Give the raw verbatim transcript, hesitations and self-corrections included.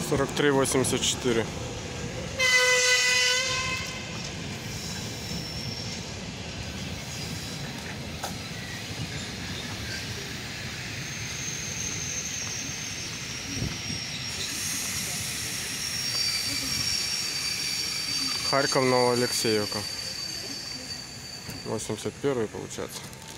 сорок три восемьдесят четыре. Харьков, Новоалексеевка. восемьдесят первый получается.